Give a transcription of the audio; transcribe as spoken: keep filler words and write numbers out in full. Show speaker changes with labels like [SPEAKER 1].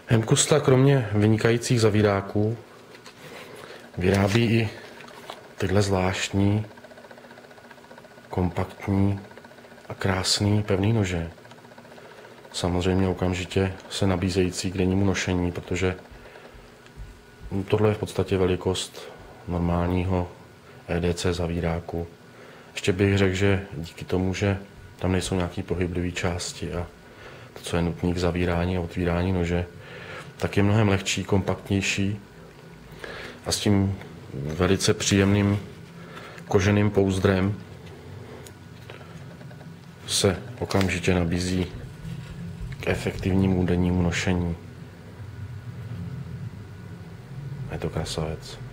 [SPEAKER 1] Hemkusta kromě vynikajících zavíráků vyrábí i tyhle zvláštní, kompaktní a krásný pevný nože. Samozřejmě okamžitě se nabízející k dennímu nošení, protože tohle je v podstatě velikost normálního E D C zavíráku. Ještě bych řekl, že díky tomu, že tam nejsou nějaké pohyblivé části a to, co je nutné k zavírání a otvírání nože, tak je mnohem lehčí, kompaktnější a s tím velice příjemným koženým pouzdrem se okamžitě nabízí k efektivnímu dennímu nošení. Je to krasavec.